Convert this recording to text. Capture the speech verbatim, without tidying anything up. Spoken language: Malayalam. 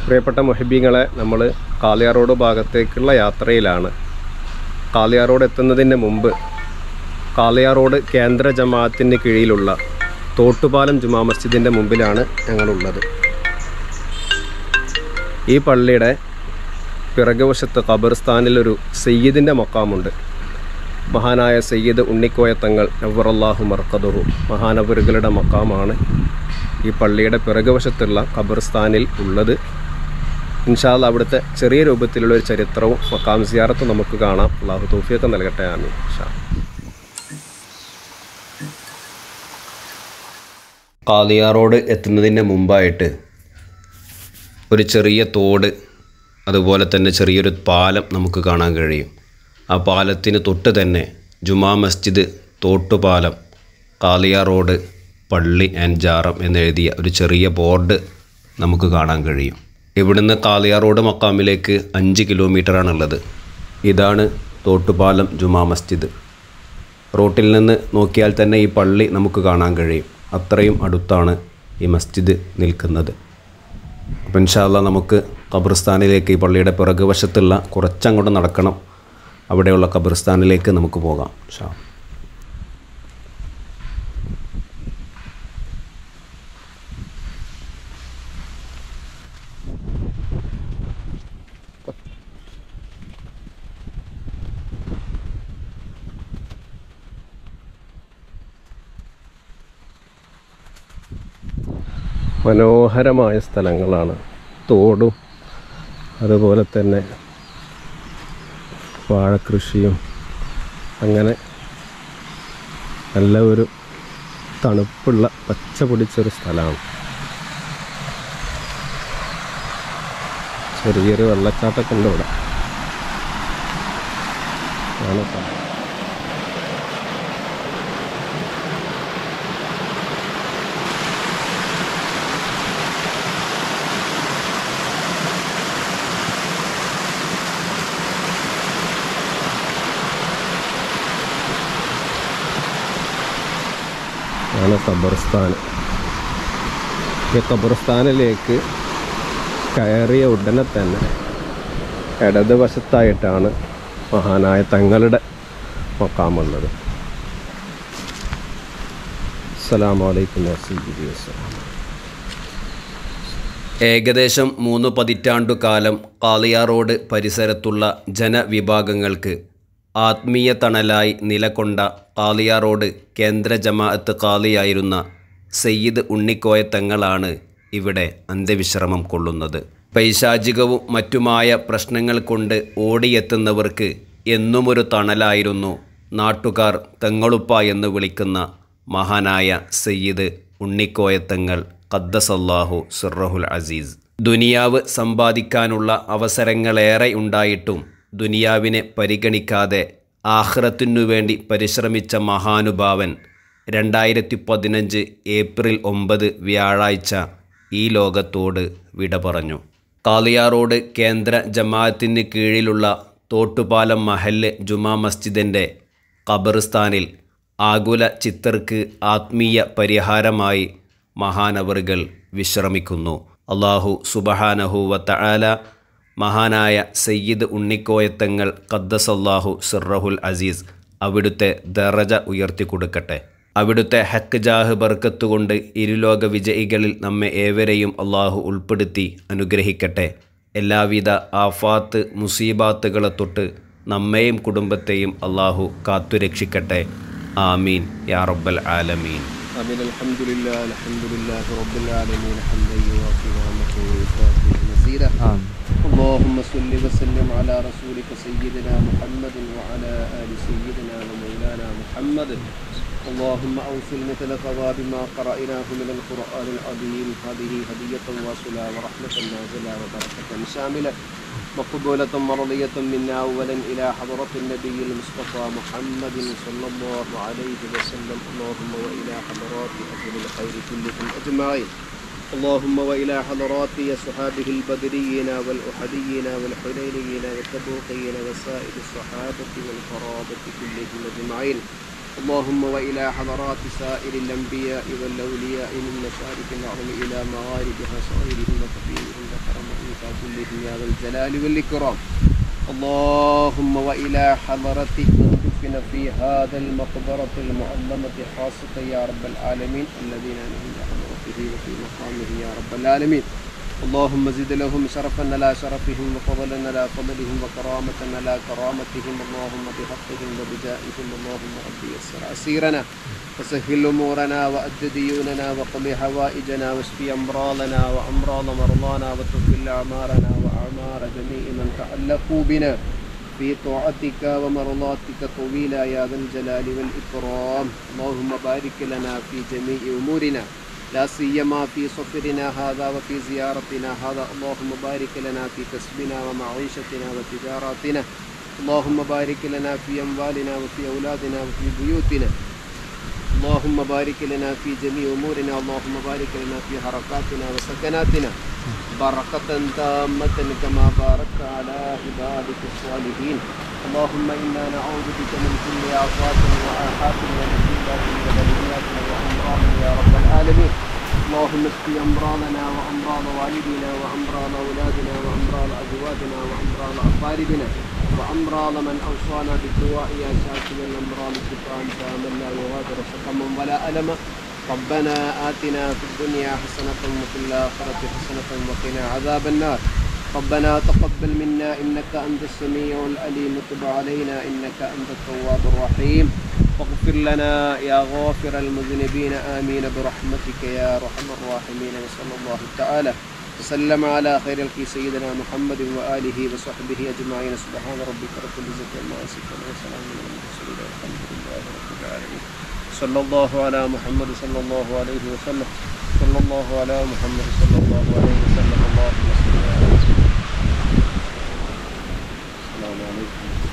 പ്രിയപ്പെട്ട മുഹിബീങ്ങളെ, നമ്മൾ കാളിയാർ റോഡ് ഭാഗത്തേക്കുള്ള യാത്രയിലാണ്. കാളിയാർ റോഡ് എത്തുന്നതിന് മുമ്പ് കാളിയാർ റോഡ് കേന്ദ്ര ജമാഅത്തിന് കീഴിലുള്ള തോട്ടുപാലം ജുമാ മസ്ജിദിൻ്റെ മുമ്പിലാണ് ഞങ്ങളുള്ളത്. ഈ പള്ളിയുടെ പിറകുവശത്ത് ഖബർസ്ഥാനിലൊരു സയ്യിദിൻ്റെ മക്കാമുണ്ട്. മഹാനായ സയ്യിദ് ഉണ്ണിക്കോയ തങ്ങൾ നവ്വറല്ലാഹു മർഖദുഹു മഹാനവറുകളുടെ മക്കാമാണ് ഈ പള്ളിയുടെ പിറകുവശത്തുള്ള ഖബർസ്ഥാനിൽ ഉള്ളത്. ഇൻഷാ അല്ലാഹ് അവിടുത്തെ ചെറിയ രൂപത്തിലുള്ള ഒരു ചരിത്രവും മക്കാം സിയാറത്തും നമുക്ക് കാണാം. അല്ലാഹു തൗഫീഖ് നൽകട്ടെ. ആമീൻ. ഇൻഷാ കാളിയാർ റോഡ് എത്തുന്നതിന് മുമ്പായിട്ട് ഒരു ചെറിയ തോട്, അതുപോലെ തന്നെ ചെറിയൊരു പാലം നമുക്ക് കാണാൻ കഴിയും. ആ പാലത്തിന് തൊട്ട് തന്നെ ജുമാ മസ്ജിദ് തോട്ടുപാലം കാളിയാർ റോഡ് പള്ളി ആൻഡ് ജാറം എന്നെഴുതിയ ഒരു ചെറിയ ബോർഡ് നമുക്ക് കാണാൻ കഴിയും. ഇവിടുന്ന് കാളിയാർ റോഡ് മക്കാമിലേക്ക് അഞ്ച് കിലോമീറ്ററാണുള്ളത്. ഇതാണ് തോട്ടുപാലം ജുമാ മസ്ജിദ്. റോട്ടിൽ നിന്ന് നോക്കിയാൽ തന്നെ ഈ പള്ളി നമുക്ക് കാണാൻ കഴിയും. അത്രയും അടുത്താണ് ഈ മസ്ജിദ് നിൽക്കുന്നത്. അപ്പോൾ ഇൻഷാ അല്ലാഹ് നമുക്ക് ഖബർസ്ഥാനിലേക്ക്, ഈ പള്ളിയുടെ പിറകുവശത്തുള്ള കുറച്ചങ്ങോട്ട് നടക്കണം, അവിടെയുള്ള ഖബർസ്ഥാനിലേക്ക് നമുക്ക് പോകാം. ഇൻഷാ അല്ലാഹ് മനോഹരമായ സ്ഥലങ്ങളാണ്. തോടും അതുപോലെ തന്നെ വാഴക്കൃഷിയും, അങ്ങനെ നല്ല ഒരു തണുപ്പുള്ള പച്ച പൊടിച്ചൊരു സ്ഥലമാണ്. ചെറിയൊരു വെള്ളച്ചാട്ടമൊക്കെ ഉണ്ട് ഇവിടെ. ആണ് സ്ഥലം. ആണ് ഖബർസ്ഥാൻ. ഈ ഖബർസ്ഥാനിലേക്ക് കയറിയ ഉടനെ തന്നെ ഇടതുവശത്തായിട്ടാണ് മഹാനായ തങ്ങളുടെ മക്കാമുള്ളത്. അസ്സലാമു അലൈക്കും വറഹ്മത്തുള്ളാഹി വബറകാതുഹു. ഏകദേശം മൂന്ന് പതിറ്റാണ്ടു കാലം കാളിയാർ റോഡ് പരിസരത്തുള്ള ജനവിഭാഗങ്ങൾക്ക് ആത്മീയ തണലായി നിലകൊണ്ട കാളിയാർ റോഡ് കേന്ദ്ര ജമാഅത്ത് ഖാളിയായിരുന്ന സയ്യിദ് ഉണ്ണിക്കോയ തങ്ങളാണ് ഇവിടെ അന്ത്യവിശ്രമം കൊള്ളുന്നത്. പൈശാചികവും മറ്റുമായ പ്രശ്നങ്ങൾ കൊണ്ട് ഓടിയെത്തുന്നവർക്ക് എന്നുമൊരു തണലായിരുന്നു നാട്ടുകാർ തങ്ങളുപ്പ എന്ന് വിളിക്കുന്ന മഹാനായ സയ്യിദ് ഉണ്ണിക്കോയ തങ്ങൾ ഖദ്ദസല്ലാഹു സിർറഹുൽ അസീസ്. ദുനിയാവ് സമ്പാദിക്കാനുള്ള അവസരങ്ങളേറെ ഉണ്ടായിട്ടും ദുനിയാവിനെ പരിഗണിക്കാതെ ആഖിറത്തിനു വേണ്ടി പരിശ്രമിച്ച മഹാനുഭാവൻ രണ്ടായിരത്തി പതിനഞ്ച് ഏപ്രിൽ ഒമ്പത് വ്യാഴാഴ്ച ഈ ലോകത്തോട് വിട പറഞ്ഞു. കാളിയാർ റോഡ് കേന്ദ്ര ജമാഅത്തിന് കീഴിലുള്ള തോട്ടുപാലം മഹല്ല് ജുമാ മസ്ജിദിൻ്റെ ഖബർസ്ഥാനിൽ ആകുല ചിത്തർക്ക് ആത്മീയ പരിഹാരമായി മഹാനവറുകൾ വിശ്രമിക്കുന്നു. അല്ലാഹു സുബ്ഹാനഹു വ തആല മഹാനായ സയ്യിദ് ഉണ്ണിക്കോയ തങ്ങൾ ഖദ്ദസല്ലാഹു സിർറഹുൽ അസീസ് അവിടുത്തെ ദറജ ഉയർത്തിക്കൊടുക്കട്ടെ. അവിടുത്തെ ഹക്ക് ജാഹ് ബർക്കത്ത് കൊണ്ട് ഇരുലോക വിജയികളിൽ നമ്മെ ഏവരെയും അള്ളാഹു ഉൾപ്പെടുത്തി അനുഗ്രഹിക്കട്ടെ. എല്ലാവിധ ആഫാത്ത് മുസീബാത്തുകളെ തൊട്ട് നമ്മെയും കുടുംബത്തെയും അള്ളാഹു കാത്തുരക്ഷിക്കട്ടെ. ആമീൻ യാ റബ്ബൽ ആലമീൻ. ആമീൻ. അൽഹംദുലില്ലാഹി അൽഹംദുലില്ലാഹി റബ്ബിൽ ആലമീൻ. ഹംദൻ യുവാഫി നിഅമതഹു വയുകാഫി മസീദ. اللهم صل وسلم على رسولك سيدنا محمد وعلى آل سيدنا ومولانا محمد. اللهم أوصل مثل ثواب ما قرأناه من القرآن العظيم. هذه هدية واصلة ورحمة نازلة وبركة شاملة مقبولة مرضية منا أولا إلى حضرة النبي المصطفى محمد صلى الله عليه وسلم. اللهم وإلى حضرات أهل الخير كلهم أجمعين. اللهم وإلى حضرات أصحابه البدريين والأحديين والحنينيين والتبوقيين وسائر الصحابة والقرابة كلهم أجمعين. اللهم وإلى حضرات سائر الأنبياء والأولياء من مشارق الأرض إلى مغاربها صغيرهم وكبيرهم ذكرهم أنت يا ذا الجلال والإكرام. اللهم وإلى حضرة من دفن في هذا المقبرة المعظمة خاصة يا رب العالمين الذين نحن حضرته وفي مقامه يا رب العالمين. اللهم زد لهم شرفا على شرفهم وفضلا على فضلهم وكرامة على كرامتهم. اللهم بحقهم وبجائهم اللهم ربي يسر عسيرنا وسهل أمورنا وأد ديوننا وقضي حوائجنا واشف أمراضنا وأمراض مرضانا وتقبل أعمارنا وأعمار جميع من تعلقوا بنا في طاعتك ومرضاتك طويلا يا ذا الجلال والإكرام. اللهم بارك لنا في جميع أمورنا لا سيما في سفرنا هذا وفي زيارتنا هذا. اللهم بارك لنا في كسبنا ومعيشتنا وتجاراتنا. اللهم بارك لنا في أموالنا وفي أولادنا وفي بيوتنا. اللهم بارك لنا في جميع أمورنا. اللهم بارك لنا في حركاتنا وسكناتنا بركة تامة كما باركت على عبادك الصالحين. اللهم إنا نعوذ بك من كل آفات وآحات ومصيبات وبليات وأمراض يا رب العالمين. اللهم اشف أمراضنا وأمراض والدينا وأمراض أولادنا وأمراض أزواجنا وأمراض أقاربنا وأمراض من أوصانا بالدعاء يا شافي الأمراض شفاء تاما لا يغادر سقما ولا ألما. ربنا آتنا في الدنيا حسنة وفي الآخرة حسنة وقنا عذاب النار. ربنا تقبل منا إنك أنت السميع العليم وتب علينا إنك أنت التواب الرحيم. واغفر لنا يا غافر المذنبين آمين برحمتك يا أرحم الراحمين. وصلى الله تعالى وسلم على خير الخلق سيدنا محمد وآله وصحبه أجمعين. سبحان ربك رب العزة عما يصفون وسلام على المرسلين والحمد لله رب العالمين. صلى الله على محمد صلى الله عليه وسلم. صلى الله على محمد صلى الله عليه وسلم. اللهم صل على سيدنا. السلام عليكم.